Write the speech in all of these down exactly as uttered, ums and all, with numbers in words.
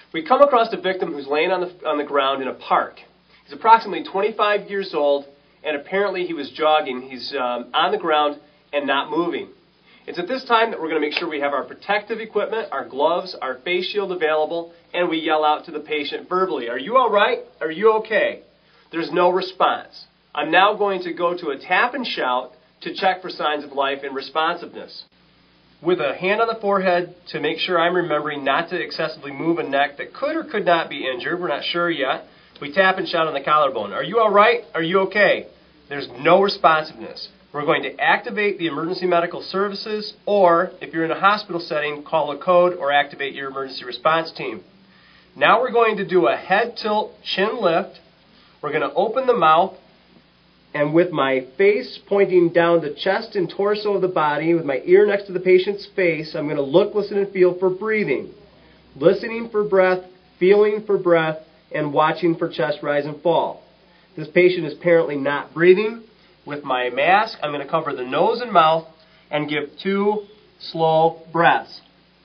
We come across a victim who's laying on the, on the ground in a park. He's approximately twenty-five years old, and apparently he was jogging. He's um, on the ground and not moving. It's at this time that we're going to make sure we have our protective equipment, our gloves, our face shield available, and we yell out to the patient verbally, "Are you all right? Are you okay?" There's no response. I'm now going to go to a tap and shout to check for signs of life and responsiveness. With a hand on the forehead to make sure I'm remembering not to excessively move a neck that could or could not be injured, we're not sure yet, we tap and shout on the collarbone. "Are you all right? Are you okay?" There's no responsiveness. We're going to activate the emergency medical services, or if you're in a hospital setting, call a code or activate your emergency response team. Now we're going to do a head tilt, chin lift. We're going to open the mouth, and with my face pointing down the chest and torso of the body, with my ear next to the patient's face, I'm going to look, listen, and feel for breathing. Listening for breath, feeling for breath, and watching for chest rise and fall. This patient is apparently not breathing. With my mask, I'm going to cover the nose and mouth and give two slow breaths.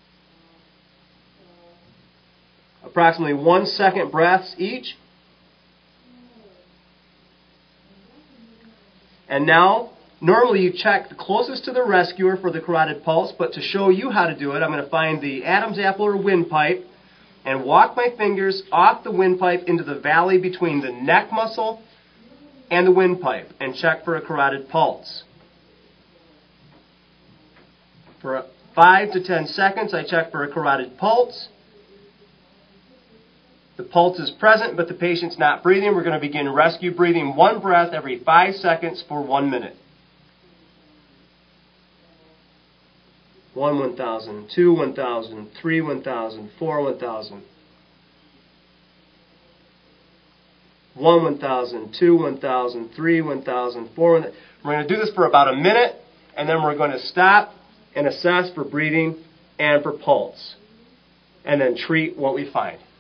Approximately one second breaths each. And now, normally you check the closest to the rescuer for the carotid pulse, but to show you how to do it, I'm going to find the Adam's apple or windpipe and walk my fingers off the windpipe into the valley between the neck muscle and the windpipe and check for a carotid pulse. For five to ten seconds, I check for a carotid pulse. The pulse is present, but the patient's not breathing. We're going to begin rescue breathing, one breath every five seconds for one minute. One, one thousand, two, one thousand, three, one thousand, four, one thousand. One, one thousand, two, one thousand, three, one thousand, four, one thousand. We're going to do this for about a minute, and then we're going to stop and assess for breathing and for pulse, and then treat what we find.